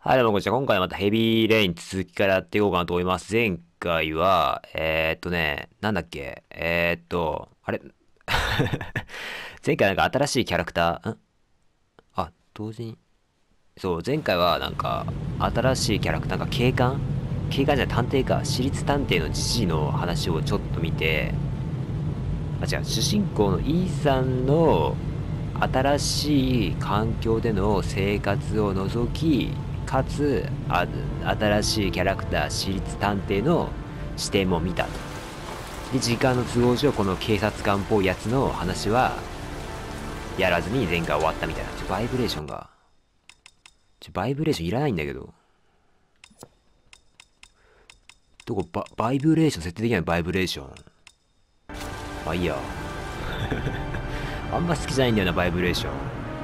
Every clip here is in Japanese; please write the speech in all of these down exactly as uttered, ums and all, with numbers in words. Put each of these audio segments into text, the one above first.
はい、どうもこんにちは。今回はまたヘビーレイン続きからやっていこうかなと思います。前回は、えー、っとね、なんだっけ、えー、っと、あれ前回なんか新しいキャラクター、んあ、同時に、そう、前回はなんか新しいキャラクター、なんか警官警官じゃない、探偵か。私立探偵の父の話をちょっと見て、あ、違う、主人公のイーさんの新しい環境での生活を除き、かつあ新しいキャラクター私立探偵の視点も見たと。で時間の都合上この警察官っぽいやつの話はやらずに前回終わったみたいな。ちょバイブレーションがちょバイブレーションいらないんだけど、どこババイブレーション設定できない？バイブレーション、まあいいや。あんま好きじゃないんだよなバイブレーション。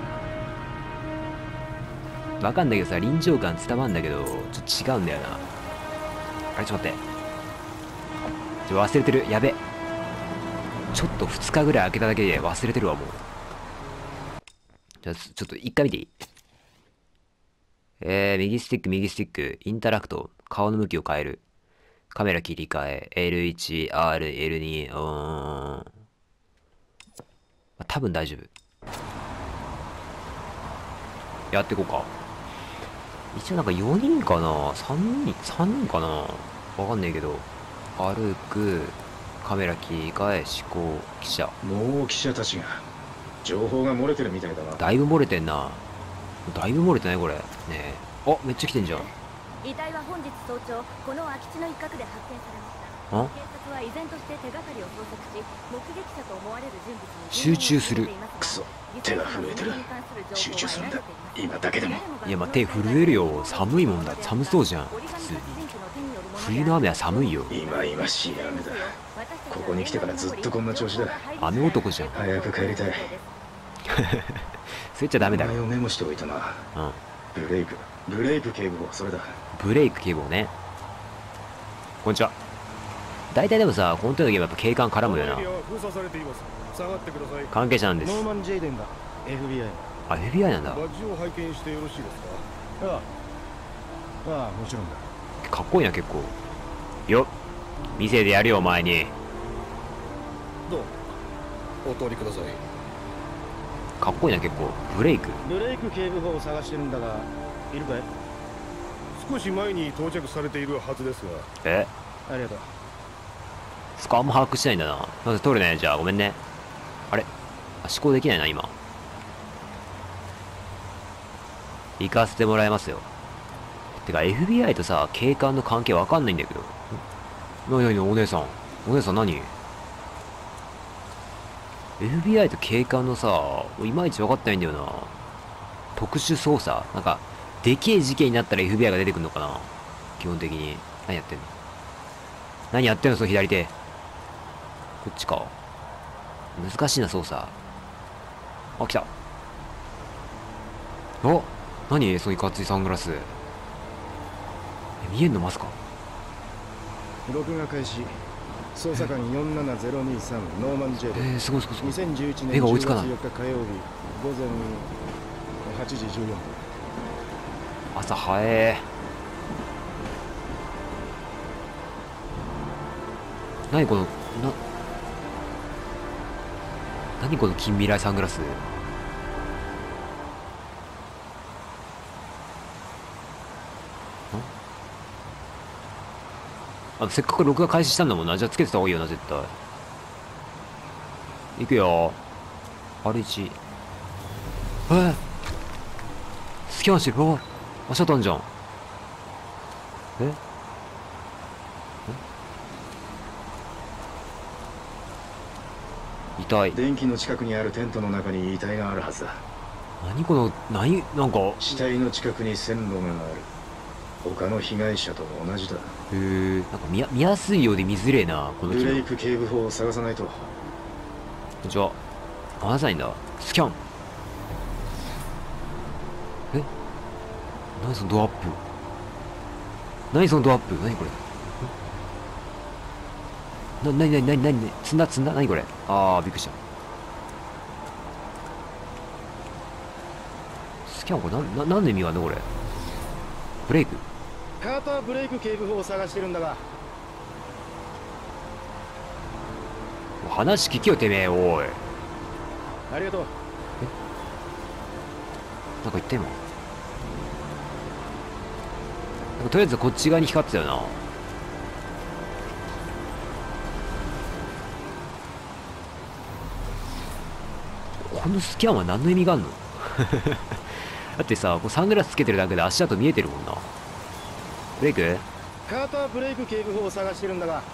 わかんないけどさ、臨場感伝わんだけどちょっと違うんだよな。あれちょっと待って、ちょ忘れてる、やべ。ちょっとふつかぐらい空けただけで忘れてるわもう。じゃあちょっと一回見ていい？えー、右スティック右スティックインタラクト、顔の向きを変える、カメラ切り替え エルワン、アール、エルツー、うーん、まあ、多分大丈夫。やっていこうか。一応なんかよにんかな、さんにん、さんにんかな、わかんないけど、歩く、カメラ切り替え、思考、記者。 もう記者たちが情報が漏れてるみたいだな。 だいぶ漏れてんな。だいぶ漏れてないこれ。ねえ。あ、めっちゃ来てんじゃん。 遺体は本日早朝この空き地の一角で発見されました。 あ、 警察は依然として手がかりを捜索し、目撃者と思われる人物に集中する。 くそ、手が震えてる。集中するんだ、今だけでも。 いや、まあ、手震えるよ。寒いもんだ。寒そうじゃん普通に。冬の雨は寒いよ。 今今しい雨だ。ここに来てからずっとこんな調子だ。 雨男じゃん。 早く帰りたい。 そう言っちゃダメだよ。 名前をメモしておいたな。 うん。 ブレイクブレイク警部補、それだ。 ブレイク警部補ね。こんにちは。大体でもさ、この手のゲームやっぱ警官絡むよな。関係者なんです。 ノーマン・ジェイデンが エフビーアイ。 あ、エフビーアイ なんだ。 バッジを拝見してよろしいですか？ああ、ああ、もちろんだ。 かっこいいな結構。よっ、店でやるよお前に。 どうお通りください。 かっこいいな結構。ブレイクブレイク警部補を探してるんだが、いるかい？少し前に到着されているはずですが。 え、 ありがとう。 そこあんま把握してないんだな。まず取るね。じゃあごめんね。あれ、あ、思考できないな今。行かせてもらいますよ。てか エフビーアイ とさ警官の関係わかんないんだけど。なになにお姉さん、お姉さん何？ エフビーアイ と警官のさ、いまいち分かってないんだよな。特殊捜査なんかでけえ事件になったら エフビーアイ が出てくるのかな基本的に。何やってんの何やってんのその左手。こっちか。難しいな操作。あ、来た。お、何そのいかついサングラス。見えんのまさか。 録画開始。捜査官よんななゼロにさんノーマン・ジェイデン。 えー、すごいすごいすごい。 にせんじゅういちねん絵が追い 10 つかない。 月よっか火曜日午前はちじじゅうよんぷん。 朝早え。何このな何この近未来サングラス。あ、せっかく録画開始したんだもんな。じゃあつけてた方がいいよな絶対。いくよ。 アールワン。 えー、スキャンしてる。あ、足跡あんじゃん。え遺体。 電気の近くにあるテントの中に遺体があるはずだ。 何この、何、なんか。 死体の近くに線路がある。他の被害者と同じだ。 へえ、なんか見や見やすいようで見づれえなこの機能。 ブレイク警部補を探さないと。 こんにちは。あなたいんだ。スキャン。え、何そのドアップ。何そのドアップ。何これ。な、なになになになに積んだ積んだ何これ。あー、びっくりした。スキャンこれな、な、なんで意味があんのこれ。 ブレイク。 カーター・ブレイク警部補を探してるんだが。 話聞きよてめえ。おい、 ありがとう。 なんか言った今。なんかとりあえずこっち側に光ってたよな。このスキャンは何の意味があんのだってさ、こうサングラスつけてるだけで足跡見えてるもんな。ブレイク。 カーター・ブレイク警部補を探してるんだが。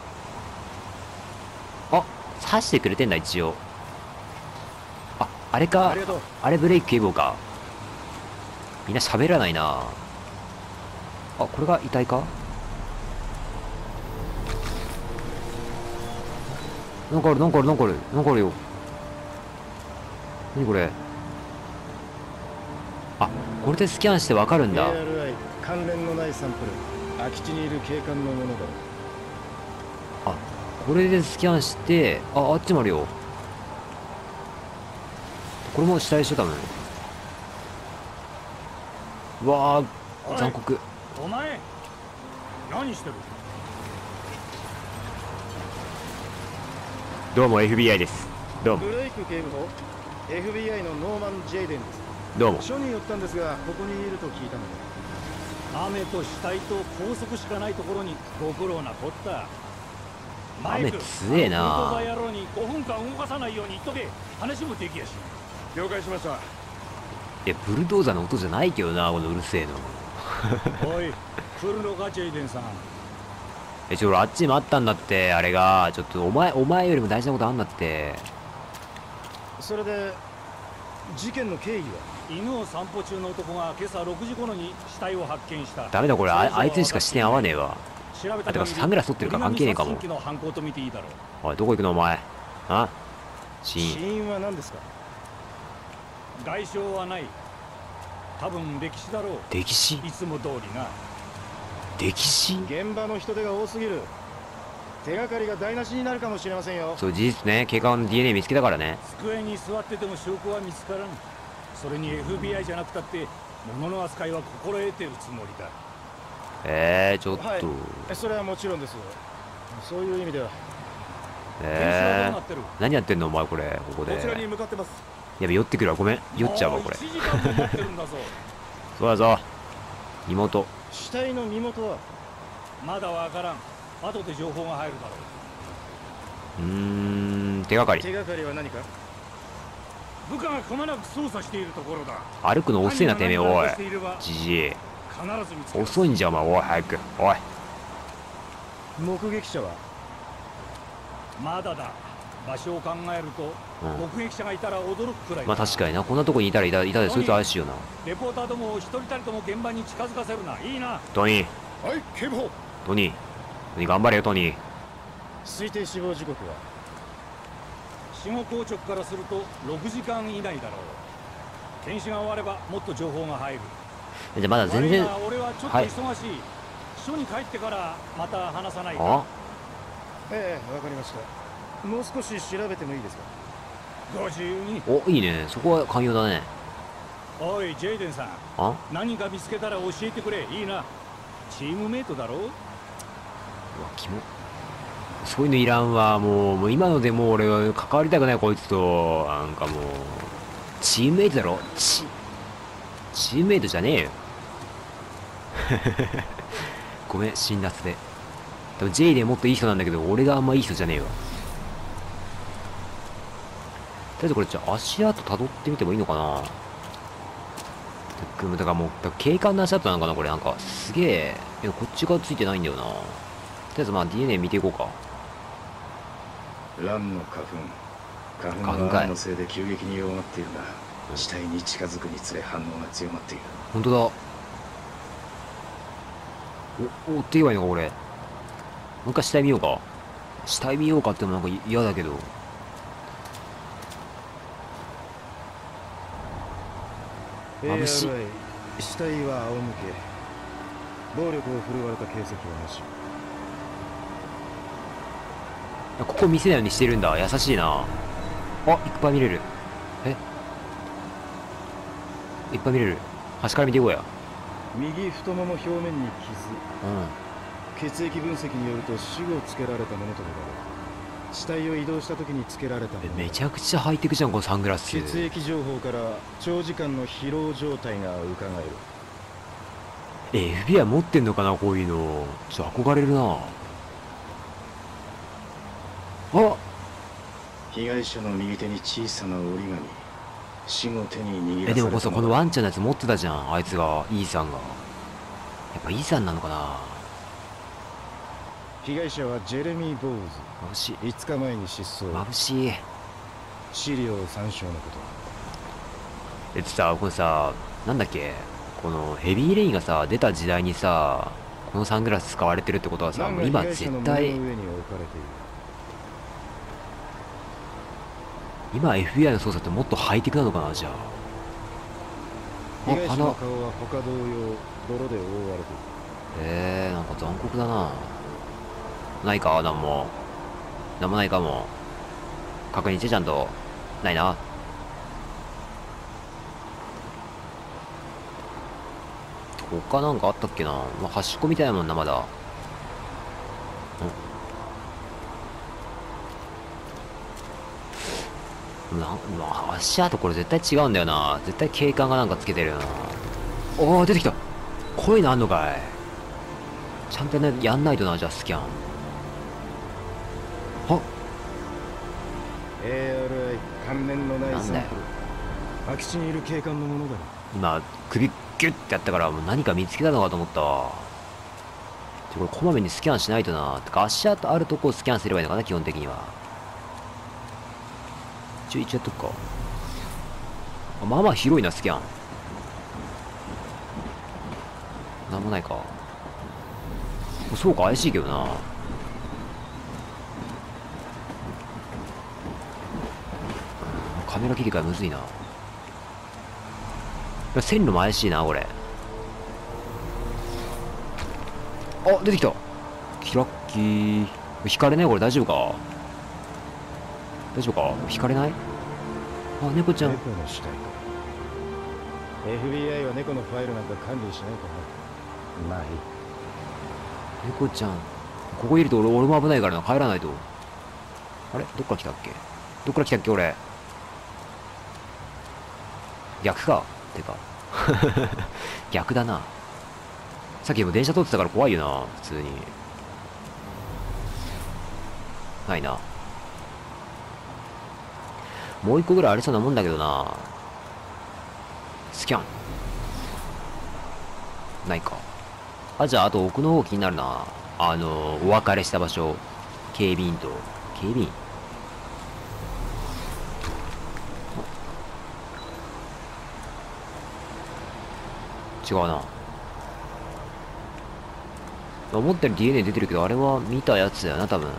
あ、刺してくれてんだ一応。あ、あれか。 ありがとう。 あれブレイク警部補か。みんな喋らないな。あ、これが遺体か。なんかあるなんかあるなんかあるなんかあるよ。何これ。あ、これでスキャンしてわかるんだ。 エーアールアイ 関連のないサンプル、空き地にいる警官のものだ。 あ、これでスキャンして、あ、あっちもあるよ。これも死体でしょ多分。うわー、残酷。 お前何してる？ どうも エフビーアイ です。どうもブレイク警部補、 エフビーアイ のノーマン・ジェイデンです。 どうも。 署に寄ったんですが、ここにいると聞いたので。 雨と死体と高速しかないところにご苦労なこった。 雨強えな。 あのブルドーザー野郎にごふんかん動かさないように言っとけ。話もできやし。 了解しました。 いや、ブルドーザーの音じゃないけどな、このうるせえの。 おい、来るのかジェイデンさん。 え、ちょ、俺あっちにもあったんだって、あれが。ちょっとお前、お前よりも大事なことあんだって。 それで事件の経緯は？ 犬を散歩中の男が今朝ろくじ頃に死体を発見した。 ダメだこれ、あ、あいつにしか視点合わねえわ。 調べたあ、てかサングラス取ってるから関係ねえかも。 の犯行と見ていいだろう。 おい、どこ行くのお前。あ、死死因。 因は何ですか？ 外傷はない。多分歴史だろう。 溺死。 いつも通りな。 溺死。 現場の人手が多すぎる。手がかりが台無しになるかもしれませんよ。 そう、事実ね。警官の ディーエヌエー 見つけたからね。 机に座ってても証拠は見つからん。それに エフビーアイ じゃなくたって物の扱いは心得てるつもりだ。 えー、ちょっと。 はい、それはもちろんです。そういう意味では。 えー検証はどうなってる？ 何やってんのお前これ、ここで。 こちらに向かってます。 やべ、酔ってくるわ。ごめん。酔っちゃうわ、これ。 もういちじかんも待ってるんだぞ。 そうだぞ。妹。 死体の身元は？ まだわからん。後で情報が入るだろうーん、手がかり。 手がかりは何か？ う。部下がくまなく捜査しているところだ。 歩くの遅いな、てめえ、おい。 必ずじじい。 見つける。 遅いんじゃ、お前。おい、早く。おい。 目撃者は？ まだだ。場所を考えると、 うん目撃者がいたら驚くくらいだ。 まあ確かにな。こんなとこにいたらいたいたで、そいつ怪しいよな。 レポーターどもを一人たりとも現場に近づかせるな。いいな。 トニー。 はい、警部補。 トニー。トニー頑張れよ、トニー。 推定死亡時刻は？ 死後硬直からするとろくじかん以内だろう。検視が終わればもっと情報が入る。 じゃあまだ全然。 悪いな、俺はちょっとはい忙しい。署に帰ってからまた話さないか。 あ、 ええ、わかりました。もう少し調べてもいいですか？ ご自由に。 お、いいね。そこは寛容だね。 おいジェイデンさん、 あ、 何か見つけたら教えてくれ。いいな。チームメイトだろう。 うわ、キモ。そういうのいらんわ。もう、もう今のでもう俺は関わりたくない、こいつと。なんかもう、チームメイトだろチ、チームメイトじゃねえよ。ごめん、辛辣で。多分 J でもっといい人なんだけど、俺があんまいい人じゃねえわ。とりあえずこれ、じゃあ足跡辿ってみてもいいのかな。だからもう、だから警官の足跡なのかなこれ。なんか、すげえ。いや、こっち側ついてないんだよな。とりあえずまあ ディーエヌエー 見ていこうか。 乱の花粉花粉花粉かいは乱のせいで急激に弱まっているが、死体に近づくにつれ反応が強まっている。 ほんとだ。お、追っていけばいいのかこれ。もう一回死体見ようか。死体見ようかってもなんか嫌だけど。眩しい。 エーアールアイ 死体は仰向け。暴力を振るわれた形跡はなし。 ここ見せないようにしてるんだ。優しいな。あ、いっぱい見れる。えいっぱい見れる。端から見ていこうや。 右太もも表面に傷、 うん。 血液分析によると死後つけられたものとみられる。死体を移動した時につけられたもえ、 の。 めちゃくちゃハイテクじゃん、このサングラス。 血液情報から長時間の疲労状態が伺える。 え、エフビーアイ 持ってんのかな、こういうの。ちょっと憧れるな。あ、 被害者の右手に小さな折り紙、死後手に握らされた。 え、でもこそこのワンちゃんのやつ持ってたじゃん、あいつが、イーサンが。やっぱイーサンなのかな。 被害者はジェレミー・ボー眩しい。 ズ。いつかまえに失踪。 眩しい。 資料参照のこと。 えっとさ、これさ、なんだっけ、このヘビーレインがさ、出た時代にさ、このサングラス使われてるってことはさ、 ナンもう今が被害者絶対、 の胸の上に置かれている。 今 エフビーアイ の捜査ってもっとハイテクなのかな、じゃあ。 被害あ、 者の鼻。 顔は他同様泥で覆われている。 えー、なんか残酷だな。ないか、なんも。なんもないかも。確認してちゃんと。ないな。他なんかあったっけな。まあ、端っこみたいなもんな、まだ。んな、まあ、足跡これ絶対違うんだよな。絶対警官がなんかつけてるよな。おー、出てきた。こういうのあんのかい。ちゃんとね、やんないとな、じゃあスキャン。はっ、 エーアールアイ 関連のないなんだよサンプル。空き地にいる警官のものだ。 今、首ギュッてやったから、もう何か見つけたのかと思ったわ。ちょ、これこまめにスキャンしないとな。てか、足跡あるとこをスキャンすればいいのかな、基本的には。ちょ、一応やっとくか。あ、まあまあ広いな、スキャン。なんもないか。そうか、怪しいけどな。カメラ切り替えむずいな。いや、線路も怪しいな、これ。あ、出てきた。キラッキー。引かれない？これ大丈夫か？大丈夫か？引かれない？あ、猫ちゃん。 猫の死体か。エフビーアイ は猫のファイルなんか管理しないかな。まあいい。 猫ちゃん。ここいると俺、俺も危ないからな。帰らないと。あれどっから来たっけ？どっから来たっけ俺。逆か。てか。逆だな。さっきも電車通ってたから怖いよな。普通に。ないな。もう一個ぐらいありそうなもんだけどな。スキャン。ないか。あ、じゃあ、あと奥の方気になるな。あの、お別れした場所。警備員と。警備員違うな。思ったより ディーエヌエー 出てるけど、あれは見たやつだよな、多分。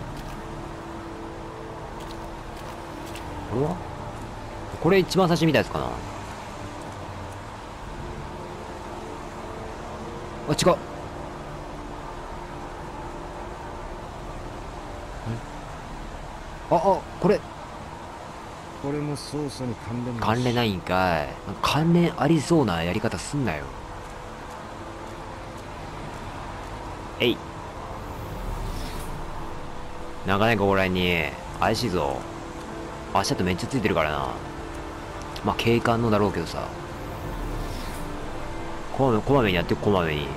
これはこれ一番最初に見たやつかな。あ、違う。あ、あ、これ。 これも捜査に関連関連ないんかい。関連ありそうなやり方すんなよ。えい。なかなかここら辺に怪しいぞ。足跡めっちゃついてるからな。まあ警官のだろうけどさ。こまめこまめにやってこまめに。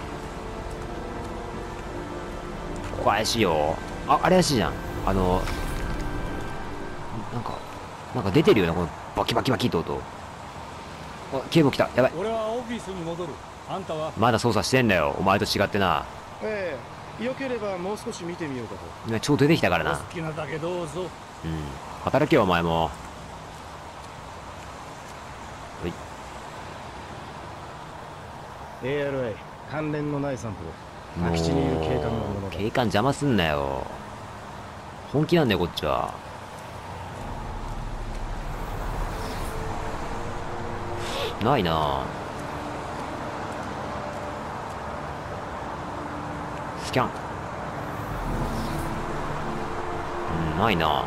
ここ怪しいよ。あ、あれ怪しいじゃん。あのなんかなんか出てるよな、このバキバキバキって音。あ、警部来た。やばい。 俺はオフィスに戻る。あんたは？ まだ捜査してんだよ、お前と違ってな。 ええ、よければもう少し見てみようかと。 今ちょうど出てきたからおな。 好きなだけどうぞ。 うん。働けよ、お前も。はい。 エーアールアイ 関連のないサンプル。 もう空き地にいる警官のものだ。 警官邪魔すんなよ。本気なんだよ、こっちは。ないなぁ。スキャン。うん、ないなぁ。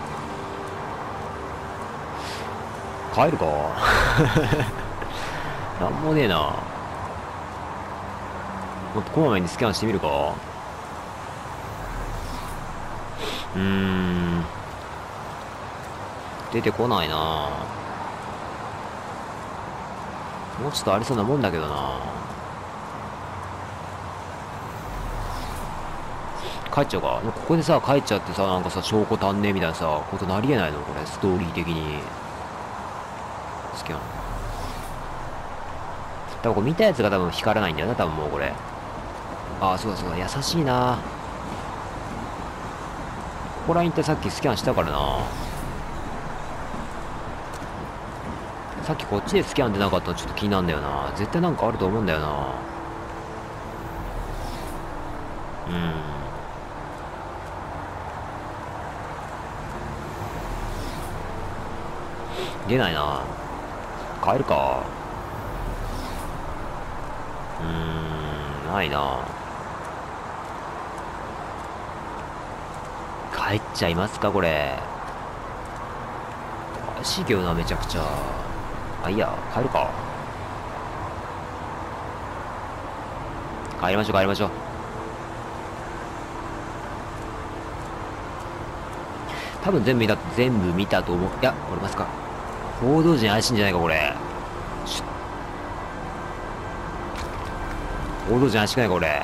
帰るかなんもねえな。もっとこまめにスキャンしてみるか。うーん。出てこないな。もうちょっとありそうなもんだけどな。帰っちゃうか。ここでさ、帰っちゃってさ、なんかさ、証拠足んねえみたいなさ、ことなりえないのこれ、ストーリー的に。スキャン。多分これ見たやつが多分光らないんだよな、多分もうこれ。ああ、そうだそうだ、優しいな。ここら辺ってさっきスキャンしたからな。さっきこっちでスキャン出なかったのちょっと気になるんだよな。絶対なんかあると思うんだよな。うん。出ないな。帰るか。うーん、ないな。帰っちゃいますか、これ。怪しいけどな、めちゃくちゃ。あ、いいや、帰るか。帰りましょう、帰りましょう。多分全部見た、全部見たと思う。いや、俺ますか。報道陣怪しいんじゃないか、これ。報道陣怪しくないか、これ。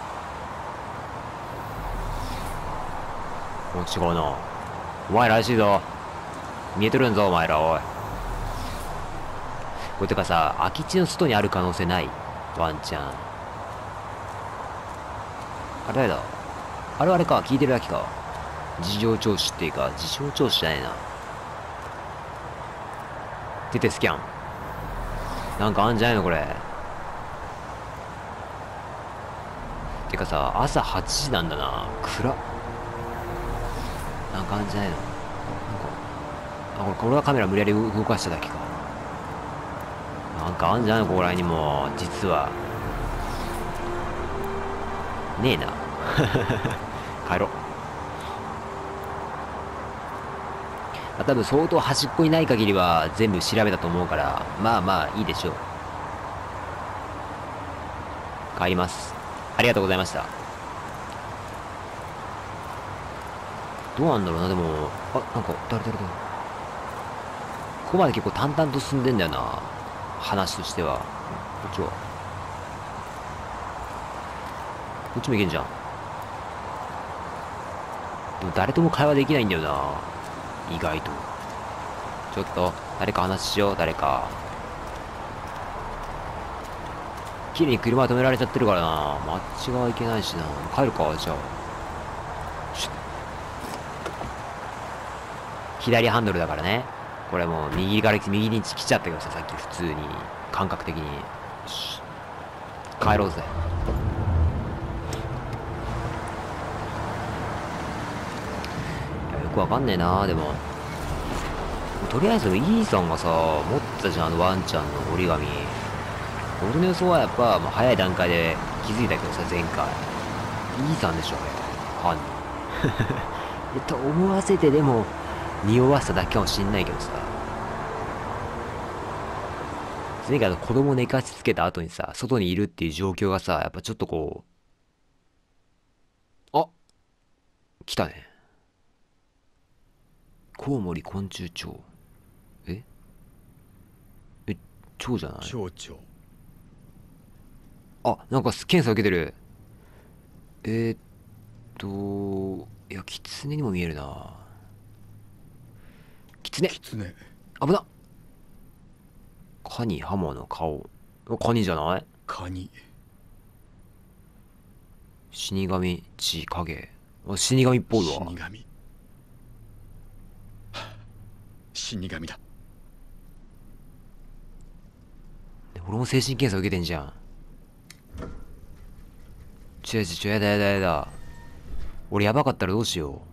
もう違うな。お前ら怪しいぞ。見えてるんぞ、お前ら、おい。これてかさ、空き地の外にある可能性ない？ワンチャン。あれ誰だ？あれあれか、聞いてるだけか。事情聴取っていうか、事情聴取じゃないな。出てスキャン。なんかあんじゃないのこれ。てかさ、朝はちじなんだな。暗っ。なんかあんじゃないの。なんか、あ、これ、これがカメラ無理やり動かしただけか。なんかあんじゃないのここら辺にも、実は。ねえな。帰ろう。多分相当端っこにない限りは全部調べたと思うから、まあまあいいでしょう。帰ります。ありがとうございました。どうなんだろうな、でも、あ、なんか、誰誰誰。ここまで結構淡々と進んでんだよな。話としては。こっちは。こっちもいけんじゃん。でも誰とも会話できないんだよな。意外と。ちょっと、誰か話しよう、誰か。綺麗に車止められちゃってるからな。あっち側行けないしな。帰るか、じゃあ。左ハンドルだからね。これもう右から右に来ちゃったけどさ、さっき普通に。感覚的に。よし。帰ろうぜ。よくわかんねえな、でも。とりあえず、イーさんがさ、持ってたじゃん、あのワンちゃんの折り紙。俺の予想はやっぱ、まあ、早い段階で気づいたけどさ、前回。イーさんでしょ、あれ。犯人。と思わせてでも、匂わせただけかもしんないけどさ。前回の子供寝かしつけた後にさ、外にいるっていう状況がさ、やっぱちょっとこう、あ、来たね。コウモリ昆虫長。ええ、長じゃない？ 蝶々。 あ、なんか検査受けてる。えー、っと、いや、キツネにも見えるな。キツネ。 キツネ。 危な。カニ、ハモの顔。カニじゃない？ カニ。 死神、血、影。あ、死神っぽいわ。 死神。死神だ。 俺も精神検査受けてんじゃん。ちょちょちょ、やだやだやだ。俺やばかったらどうしよ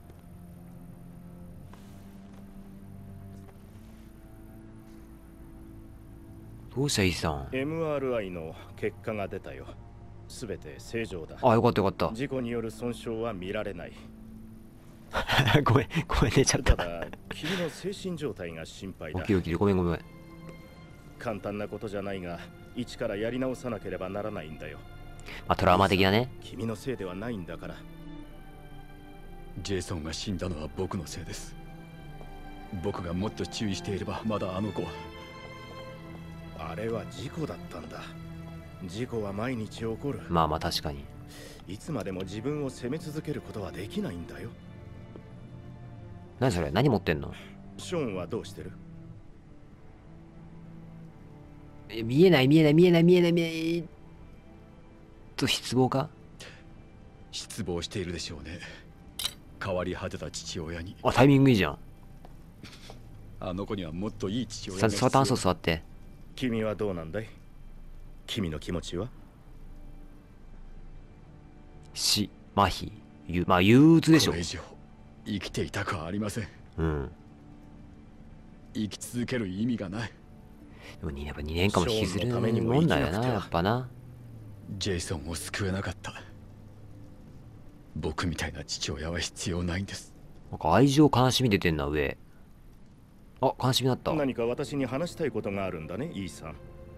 う。どうしたイーさん。 エムアールアイ の結果が出たよ。すべて正常だ。 あ、よかったよかった。 事故による損傷は見られない。 ごめん、ごめん寝ちゃった。 ただ、君の精神状態が心配だ。 起きる起きる、ごめんごめん。 簡単なことじゃないが、 一からやり直さなければならないんだよ。 まあトラウマ的なね。 君のせいではないんだから。 ジェイソンが死んだのは僕のせいです。僕がもっと注意していればまだあの子は。 あれは事故だったんだ。事故は毎日起こる。 まあまあ確かに。 いつまでも自分を責め続けることはできないんだよ。 何それ、何持ってんの？ ショーンはどうしてる？ え、見えない見えない見えない見えない見えないと失望か？ 失望しているでしょうね。変わり果てた父親に。 あ、タイミングいいじゃん。 あの子にはもっといい父親さ、 が必要。 座ったんそう座って。 君はどうなんだい？君の気持ちは？ 死、麻痺、ゆ、まあ憂鬱でしょこ。れ以上生きていたくはありません。 うん。 生き続ける意味がない。 でもにやっぱにねんかんも引きずるもんだよな、やっぱな。 ジェイソンを救えなかった。僕みたいな父親は必要ないんです。 なんか愛情悲しみ出てんな、上。あ、悲しみだった。 何か私に話したいことがあるんだね、イーさん。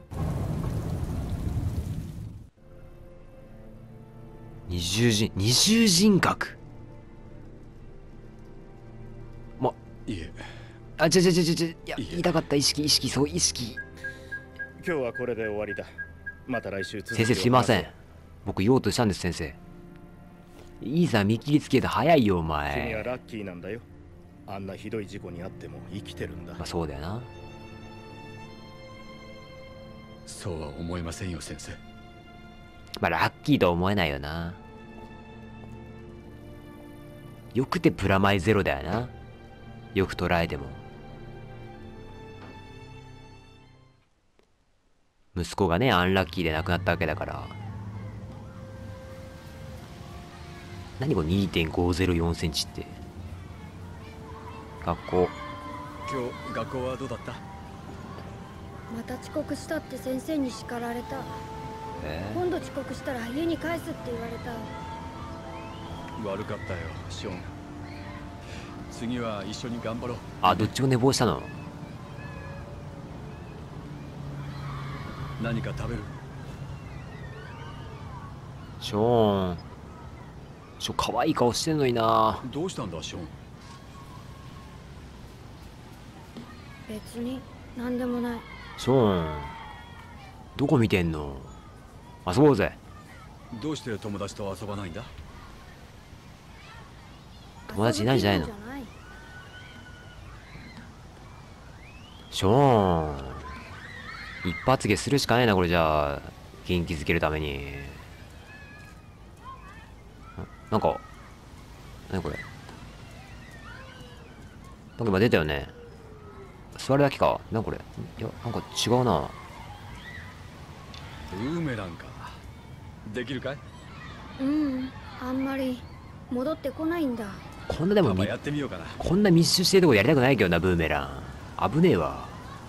二重人、二重人格。ま、 いえ。 あ、ちょちょちょちょちょ、いや、 いえ言いたかった、意識、意識、そう、意識。 今日はこれで終わりだ。また来週続きを先生すいません。僕言おうとしたんです、先生。いいさ、見切りつけて早いよ、お君は前。 ラッキーなんだよ。あんなひどい事故にあっても生きてるんだ。 まあそうだよな。 そうは思いませんよ、先生。 まあラッキーとは思えないよな。よくてプラマイゼロだよな。よく捉えても。息子がね、アンラッキーで亡くなったわけだから。何これ にてんごゼロよんセンチって。学校。 今日学校はどうだった？ また遅刻したって先生に叱られた。 えー、 今度遅刻したら家に帰すって言われた。 悪かったよ、ショーン。次は一緒に頑張ろう。 あ、どっちも寝坊したの？ 何か食べる？ ショーン。ちょ、可愛い顔してんのにな。 どうしたんだ、ショーン。 別に何でもない。 ショーン。どこ見てんの？遊ぼうぜ。 どうして友達と遊ばないんだ？ 友達いないんじゃないの？ショーン。一発芸するしかないな、これじゃあ。元気づけるために。なんか、何これ。なんか今出たよね。座るだけか。なんかこれ。いや、なんか違うな。 ブーメランか。できるかい？ うん、あんまり戻ってこないんだ。 こんなでもみ、 やってみようかな。 こんな密集してるとこやりたくないけどな、ブーメラン。危ねえわ。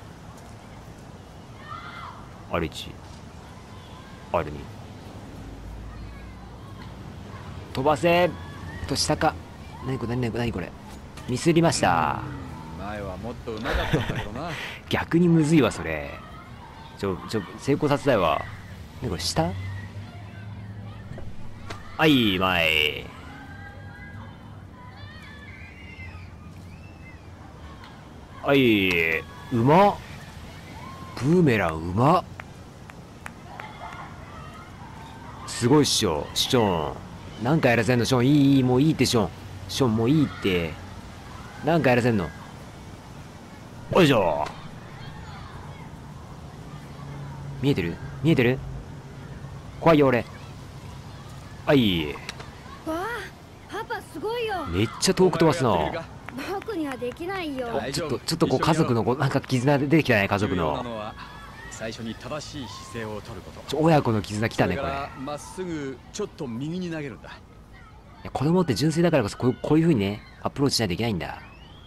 アルいち。アルに。飛ばせと下か。何これ何これ何これ。ミスりました。 前はもっと上手かったんだけどな。 逆にむずいわ、それ。ちょ、ちょ、成功させたいわ。何これ下？はい、前。はい、うまっ。ブーメランうまっ。すごいっしょ、ショーン。何回やらせんの、ショーン。いい、いい、もういいって、ショーン。ショーン、もういいって。何回やらせんの。よいしょ。見えてる？見えてる？怖いよ、俺。はい。 わあ、パパすごいよ。 めっちゃ遠く飛ばすな。 僕にはできないよ。 ちょっと、ちょっとこう家族のこう、なんか絆出てきたね、家族の。 最初に正しい姿勢を取ること。 ちょ、親子の絆来たね、これ。 まっすぐ、ちょっと右に投げるんだ。 いや、子供って純粋だからこそ、こういう、こういう風にね、アプローチしないといけないんだ。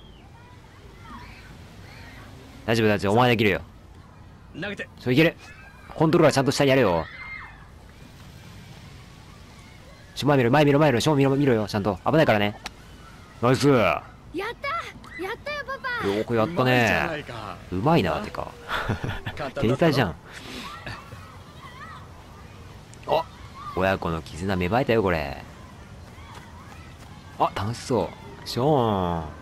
大丈夫、大丈夫、お前できるよ。 投げて。 そういける。コントローラーちゃんと下にやれよ。ちょ、前見ろ、前見ろ、前見ろ、正見ろ、見ろよ、ちゃんと。危ないからね。ナイス。 やったやったよ、パパ。 よくやったね。うまいな、てか。天才じゃん。 親子の絆芽生えたよこれ。あ、楽しそう。ショーン、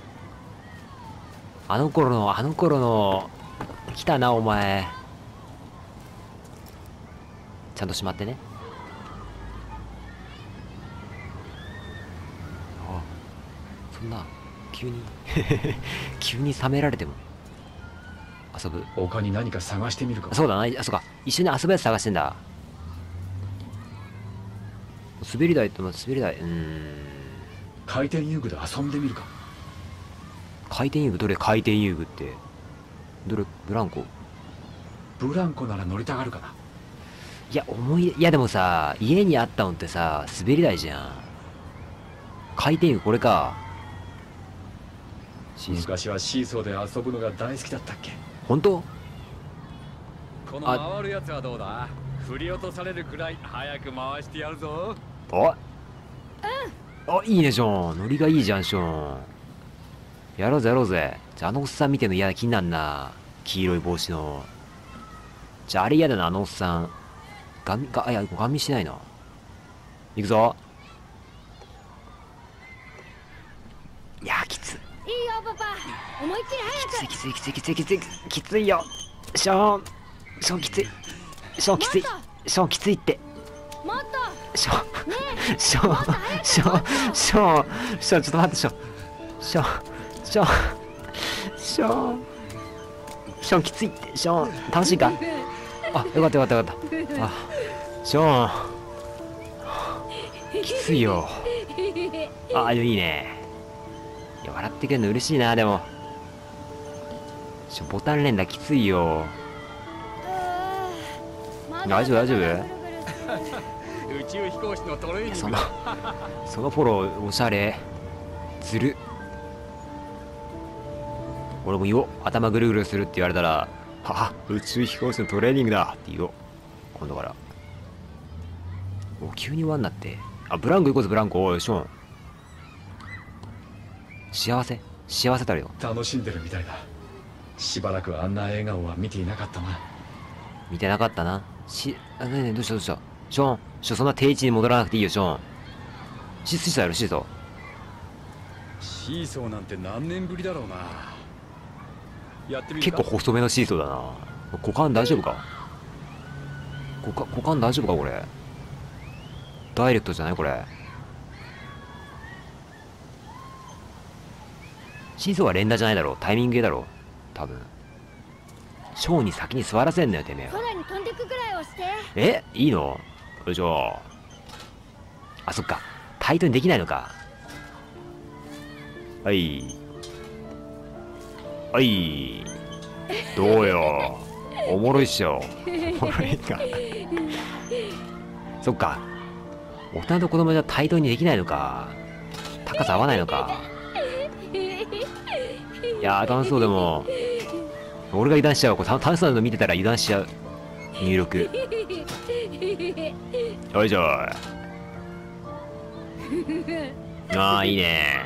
あの頃のあの頃の来たなお前。ちゃんとしまってね。あ、そんな急に急に冷められても遊ぶ。 他に何か探してみるか。 そうだな、あ、そうか、一緒に遊ぶやつ探してんだ。滑り台と、滑り台、うーん、 回転遊具で遊んでみるか。 回転遊具、どれ回転遊具って。どれ、ブランコ。 ブランコなら乗りたがるかな。 いや、思い、いやでもさ、家にあったのってさ、滑り台じゃん。回転遊具これか。 昔はシーソーで遊ぶのが大好きだったっけ。 本当？ この回るやつはどうだ。振り落とされるくらい早く回してやるぞ。 お、あ、いいね、ショーン。ノリがいいじゃん、ショーン。やろうぜ、やろうぜ。じゃあ、あのおっさん見てるの嫌だ、気になんな。黄色い帽子の。じゃあ、あれ嫌だな、あのおっさん。ガン、が、いや、ガン見しないな。行くぞ。いやー、きつい。 いいよパパ、思いっきり早く。 きつい、きつい、きつい、きつい、きつい、きついよ。ショーン、ショーンきつい。ショーンきつい。ショーンきついって。 もっとショーン、ショーン、ショーン、ショーン、ショーン、ちょっと待って、ショーン。ショーン、ショーン、ショーン、ショーンきついって、ショーン、楽しいか。あ、よかったよかったよかった。あ、ショーン、きついよ。あ、いいね。いや、笑ってくれるの嬉しいな、でも。ちょ、ボタン連打きついよ。大丈夫大丈夫。 宇宙飛行士のトレーニング。 そのそのフォローおしゃれ。ずる。俺も言おう。頭ぐるぐるするって言われたら、はは、宇宙飛行士のトレーニングだって言おう。今度から。お、急に輪になって。あ、ブランコ行こうぜ、ブランコ。おい、ショーン。幸せ幸せたるよ。 楽しんでるみたいだ。しばらくあんな笑顔は見ていなかったな。 見てなかったな。し、あ、なになに、どうしたどうした。ショーン、ショーン、そんな定位置に戻らなくていいよ、ショーン。シーソーやろ、シーソー。 シーソーなんて何年ぶりだろうな。やってみるか。 結構細めのシーソーだな。股間大丈夫か。股間、股間大丈夫か、これ。ダイレクトじゃないこれ。シーソーは連打じゃないだろう。タイミング系だろう。多分。ショーに先に座らせんのよ、てめえ。 空に飛んでくくらい押して。 え、いいの？よいしょ。あ、そっか。タイトにできないのか。はい。はい。どうよ。おもろいっしょ。おもろいか。そっか。大人と子供じゃ対等にできないのか。高さ合わないのか。いやー、楽しそう。でも俺が油断しちゃう。これ楽しそうなの見てたら油断しちゃう。入力。よいしょ。ああ、いいね。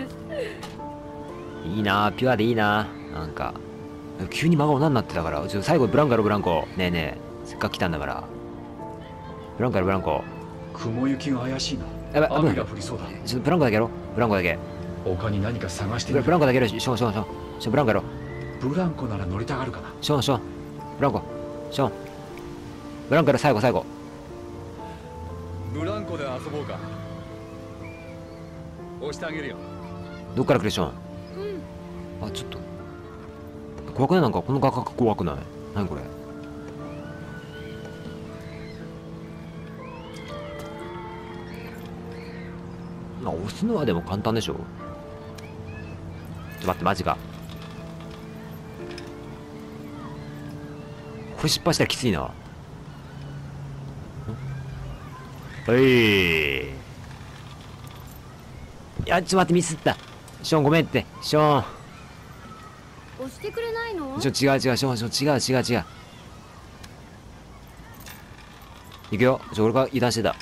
いいな、ピュアでいいな。なんか急に真顔なんなってたから。ちょっと最後ブランコやろ、ブランコ。ねえねえ、せっかく来たんだから。ブランコやろ、ブランコ。 雲行きが怪しいな。 やばい、 雨が降りそうだ。 ちょっとブランコだけやろ、ブランコだけ。 他に何か探してみる。 ブランコだけやろ、ショーン、ショーン、ショーン、ショーン、ブランコやろ。 ブランコなら乗りたがるかな。 ショーン、ショーン、ブランコ、ショーン、ブランコやろ、最後、最後。 ブランコで遊ぼうか。押してあげるよ。 どっから来る、ショーン。あ、ちょっと怖くない？なんかこの画角怖くない？何これ。まあ押すのはでも簡単でしょ。ちょっと待って、マジか。これ失敗したらきついな。はい。いや、ちょっと待って、ミスった。ショーンごめんって。ショーン。 押してくれないの？ ちょ、違う違う、ショーン、ショーン、違う違う違う。行くよ。ちょ、俺が油断してた。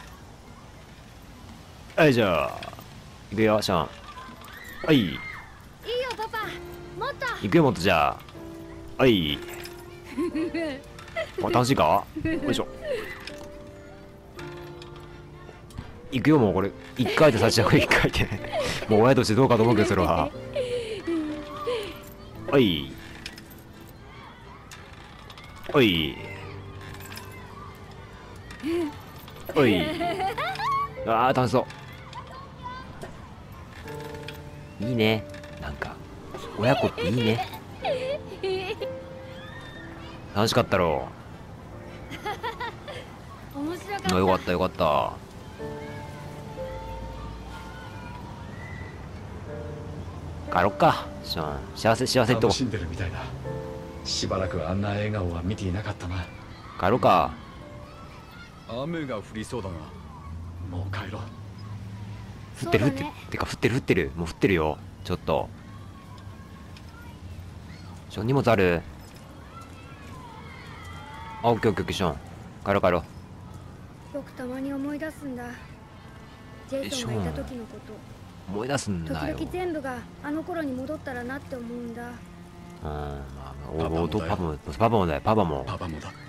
はい、じゃあ。行くよ、ショーン。はい。 いいよパパ、もっと。 行くよ、もっとじゃあ。はい。あ、楽しいか？よいしょ。 行くよ、もうこれ。一回で立ち上がる、一回で。もう親としてどうかと思うけど、それは。おい。おい。おい。ああ、楽しそう。いいね。なんか、親子っていいね。楽しかったろ面白かっう。 た。 よかったよかった。帰ろっか。ショーン幸せ幸せってとこ楽しんでるみたいだ。しばらくあんな笑顔は見ていなかったな。 帰ろうか。 雨が降りそうだな。もう帰ろう。 降ってる降ってるそうだね。 てか降ってる降ってる。もう降ってるよ。ちょっと。ショーン荷物ある？あ、オッケーオッケーオッケー、ショーン。帰ろう帰ろう。 僕たまに思い出すんだ。ジェイソンがいた時のこと。 思い出すん時だよ。 々全部があの頃に戻ったらなって思うんだ。 うん、まあ、おパパもだよおパパも、パパもだよ、パパも。 パパもだ。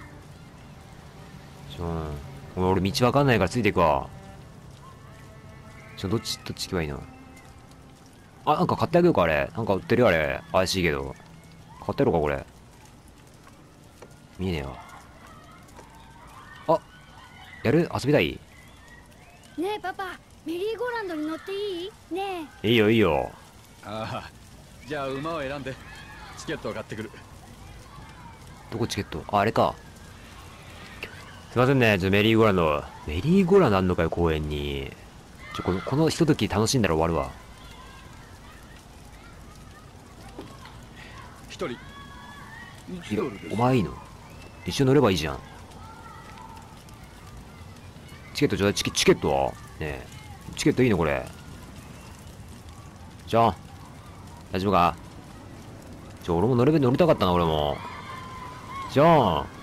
ショーン。俺、俺道わかんないからついていくわ。ちょ、どっち、どっち行けばいいの？あ、なんか買ってあげようか、あれ。なんか売ってるよ、あれ。怪しいけど。買ってやろうか、これ。見えねえわ。あ、やる？遊びたい？ ねえパパ、メリーゴーランドに乗っていい？ねいいよ、いいよ。 ああ、じゃあ馬を選んでチケットを買ってくる。 どこチケット？あ、あれか。すいませんね、ちょ、メリーゴーランド。メリーゴーランドあんのかよ、公園に。ちょ、この、このひととき楽しんだら終わるわ。 一人いや、お前いいの？一緒に乗ればいいじゃん。チケットちょうだい。チケ、チケットはねえ。チケットいいのこれ。じゃあ、大丈夫か？ちょ、俺も乗れべ乗りたかったな、俺も。じゃあ、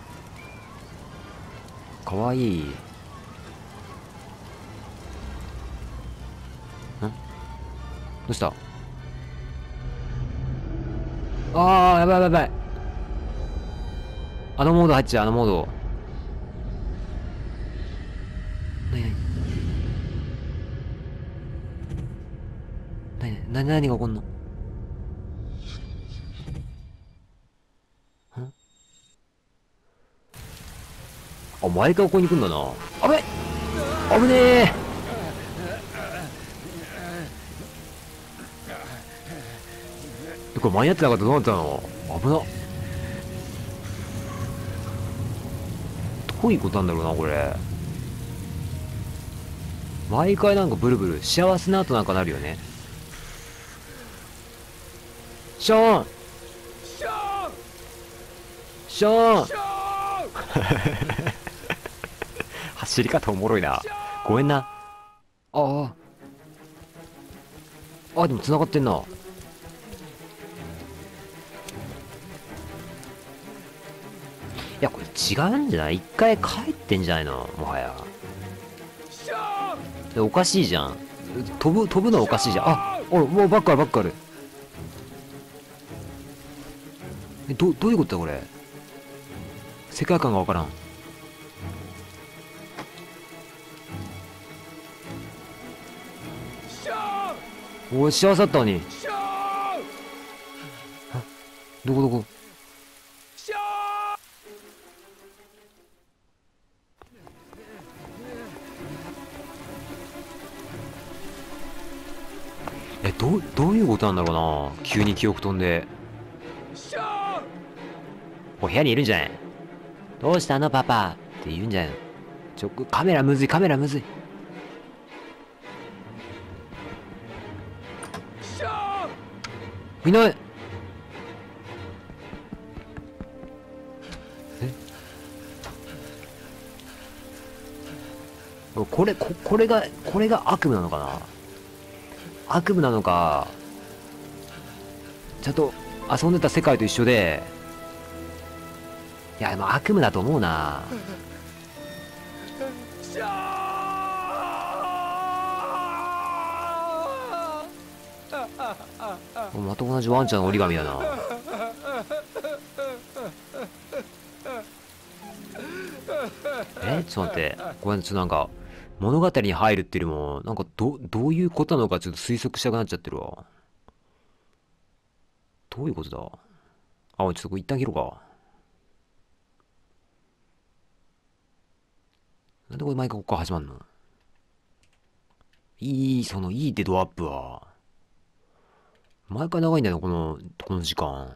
かわいい。ん？どうした？あー、やばいやばいやばい。あのモード入っちゃう、あのモード。なになになになにが起こんの？ん？あ、前からここに来んだな。あべ！危ねえ！これ間に合ってなかったらどうなったの？危なっ。どういうことなんだろうな、これ。毎回なんかブルブル、幸せな後なんかなるよね。ショーン！ショーン！走り方おもろいな。ごめんな。ああ。あ、でも繋がってんな。いや、これ違うんじゃない？一回帰ってんじゃないの？もはや。おかしいじゃん。飛ぶ、飛ぶのおかしいじゃん。あ、おい、もうバックある、バックある。え、ど、どういうことだ、これ。世界観がわからん。おい、幸せだったのに。あ、どこどこ？え、どう、どういうことなんだろうな。急に記憶飛んで。お、部屋にいるんじゃない？どうしたのパパって言うんじゃないの？ちょ、カメラむずい、カメラむずい。いない。え？これ、こ、これが、これが悪夢なのかな？悪夢なのか、ちゃんと遊んでた世界と一緒で、いや、でも悪夢だと思うな。また同じワンちゃんの折り紙だな。え、ちょっと待って、ごめん、ちょっとなんか物語に入るっていうよりも、なんかど、どういうことなのかちょっと推測したくなっちゃってるわ。どういうことだ。あ、おいちょっとこれ一旦切ろうか。なんでこれ毎回ここから始まんの？いい、その、いいってドアップは。毎回長いんだよ、この、この時間。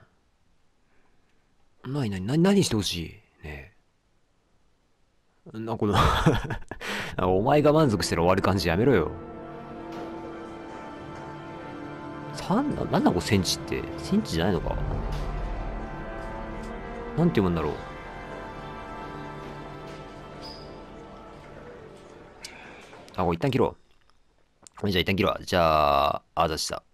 なになに、なに、何してほしいねえ。な、このなんかお前が満足してる終わる感じやめろよ。三な、なんだこれセンチって。センチじゃないのか。なんて読むんだろう。あ、これ一旦切ろう。じゃあ一旦切ろう。じゃあ、あざした。